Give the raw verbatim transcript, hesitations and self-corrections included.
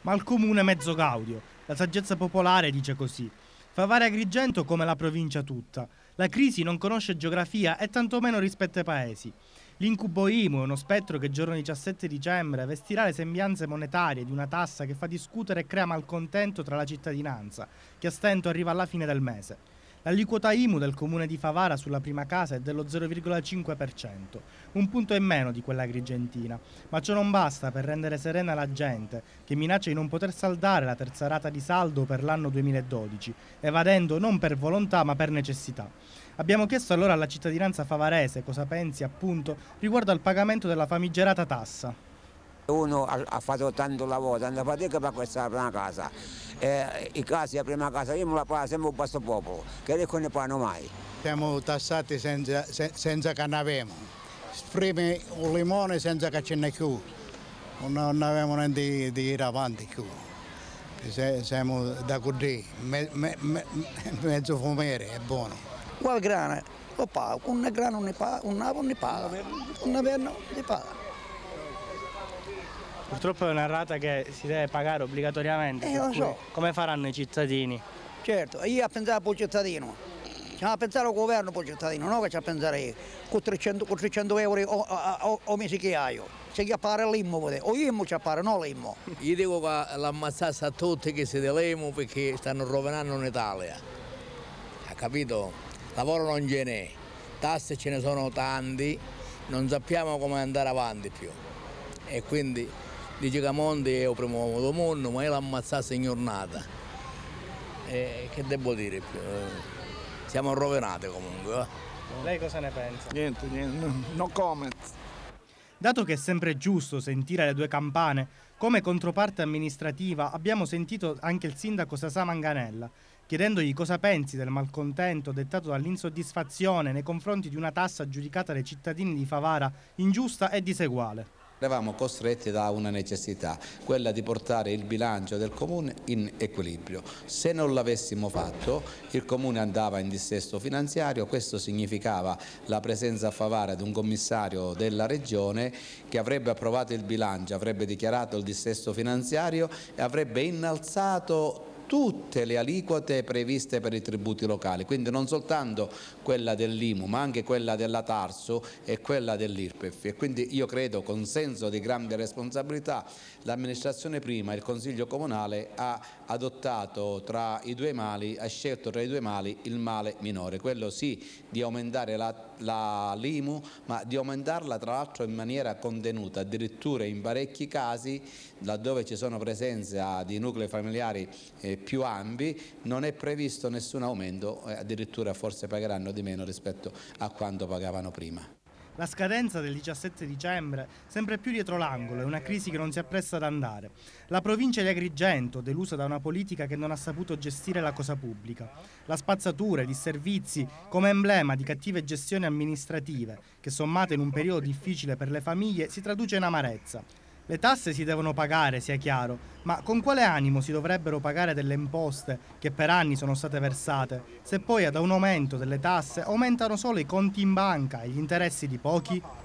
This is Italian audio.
Ma il comune mezzo gaudio. La saggezza popolare dice così. Favara e Agrigento come la provincia tutta. La crisi non conosce geografia e tantomeno rispetta i paesi. L'incubo I M U è uno spettro che il giorno diciassette dicembre vestirà le sembianze monetarie di una tassa che fa discutere e crea malcontento tra la cittadinanza, che a stento arriva alla fine del mese. L'aliquota I M U del comune di Favara sulla prima casa è dello zero virgola cinque per cento, un punto in meno di quella agrigentina, ma ciò non basta per rendere serena la gente, che minaccia di non poter saldare la terza rata di saldo per l'anno duemiladodici, evadendo non per volontà ma per necessità. Abbiamo chiesto allora alla cittadinanza favarese cosa pensi appunto riguardo al pagamento della famigerata tassa. Uno ha, ha fatto tanto lavoro, tanta fatica per questa prima casa. Eh, I casi della prima casa io me la pago sempre un basso popolo, che ricco ne pagano mai. Siamo tassati senza, se, senza che ne abbiamo. Prima un limone senza che ce n'è più. Non abbiamo niente di, di ir avanti più. Se, siamo da così, me, me, me, mezzo fumere, è buono. Qual grana? Lo pago, un grano ne paga, un navo ne paga, un averno ne paga. Purtroppo è una rata che si deve pagare obbligatoriamente, Eh, per lo cui so. come faranno i cittadini? Certo, io a pensare per il cittadino, c'è a pensare al governo per il cittadino, non che c'è a pensare io, con trecento, con trecento euro o, o, o mesi che hai, c'è che a pagare l'I M U, o l'I M U c'è a pagare, non l'I M U. Io dico che l'ammazzassa a tutti che si dell'I M U perché stanno rovinando l'Italia, ha capito? Lavoro non ce n'è, tasse ce ne sono tanti, non sappiamo come andare avanti più e quindi dice che Monti è il primo uomo del mondo, ma io l'ammazzassi in giornata. E che devo dire più? Siamo rovinati comunque. Eh? Lei cosa ne pensa? Niente, niente, no comment. Dato che è sempre giusto sentire le due campane, come controparte amministrativa abbiamo sentito anche il sindaco Sasà Manganella, chiedendogli cosa pensi del malcontento dettato dall'insoddisfazione nei confronti di una tassa aggiudicata dai cittadini di Favara ingiusta e diseguale. Eravamo costretti da una necessità, quella di portare il bilancio del Comune in equilibrio. Se non l'avessimo fatto, il Comune andava in dissesto finanziario, questo significava la presenza a Favara di un commissario della Regione che avrebbe approvato il bilancio, avrebbe dichiarato il dissesto finanziario e avrebbe innalzato tutte le aliquote previste per i tributi locali, quindi non soltanto quella dell'I M U ma anche quella della Tarso e quella dell'I R P E F, e quindi io credo con senso di grande responsabilità l'amministrazione prima e il Consiglio Comunale ha adottato tra i due mali, ha scelto tra i due mali il male minore, quello sì di aumentare la, la l'I M U, ma di aumentarla tra l'altro in maniera contenuta, addirittura in parecchi casi laddove ci sono presenza di nuclei familiari eh, più ampi non è previsto nessun aumento, eh, addirittura forse pagheranno di meno rispetto a quanto pagavano prima. La scadenza del diciassette dicembre sempre più dietro l'angolo, è una crisi che non si appresta ad andare. La provincia di Agrigento, delusa da una politica che non ha saputo gestire la cosa pubblica. La spazzatura, i disservizi come emblema di cattive gestioni amministrative, che sommate in un periodo difficile per le famiglie si traduce in amarezza. Le tasse si devono pagare, sia chiaro, ma con quale animo si dovrebbero pagare delle imposte che per anni sono state versate, se poi ad un aumento delle tasse aumentano solo i conti in banca e gli interessi di pochi?